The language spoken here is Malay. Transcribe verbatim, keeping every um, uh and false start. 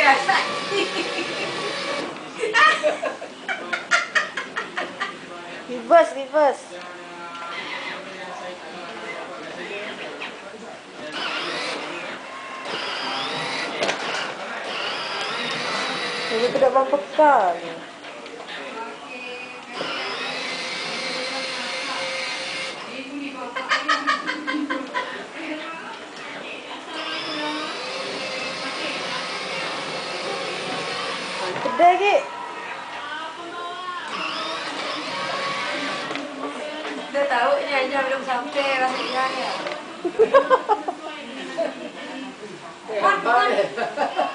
Reverse, reverse. Dia tidak bumper car ni. Kedai ke? Dia tahu ni aja belum sampai rasanya. Lambat.